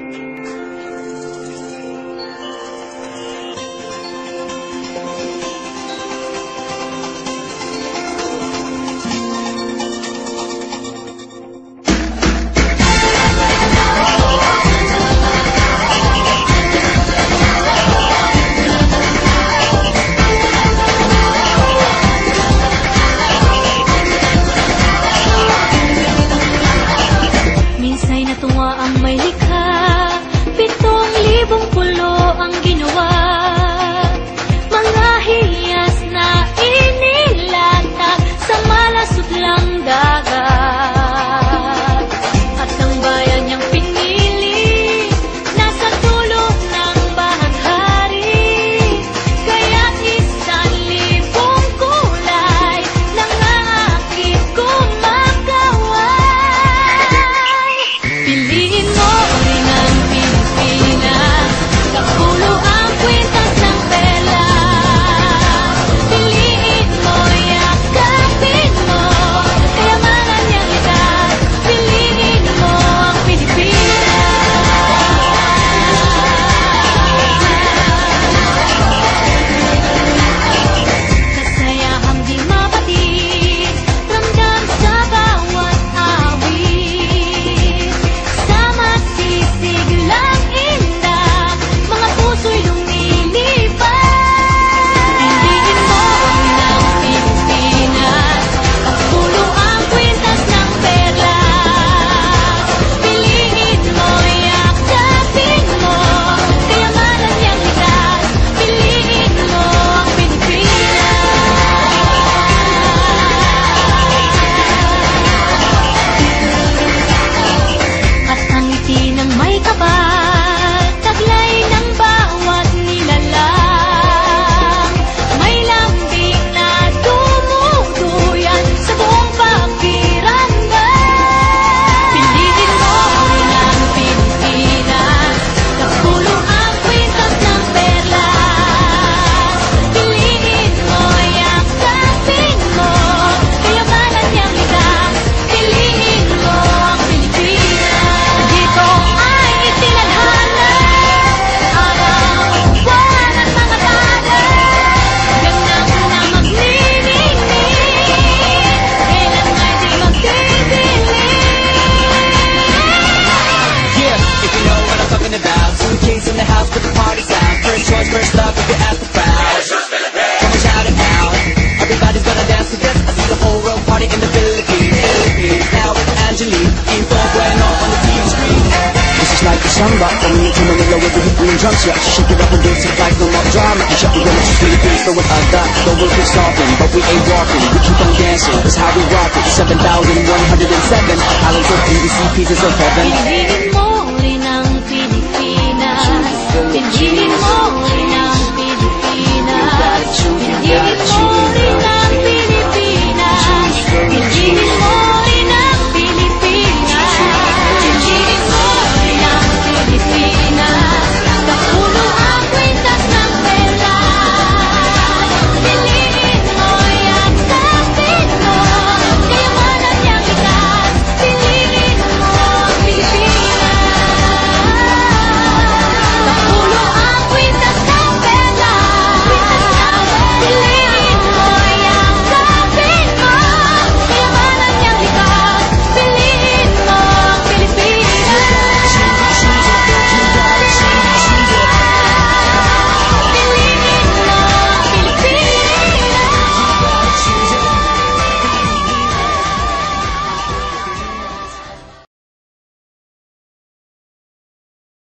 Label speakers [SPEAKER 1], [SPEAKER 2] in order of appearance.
[SPEAKER 1] Samba, coming into Manila with the hip and drums, yeah. Shake it up and dance it like no more drama. And shut the window, she's really pleased for what I got. The world is softened, but we ain't walking. We keep on dancing, that's how we rock it. 7,107 islands of PVC pieces of heaven.
[SPEAKER 2] Piliin mo rin ang Pilipinas. Piliin mo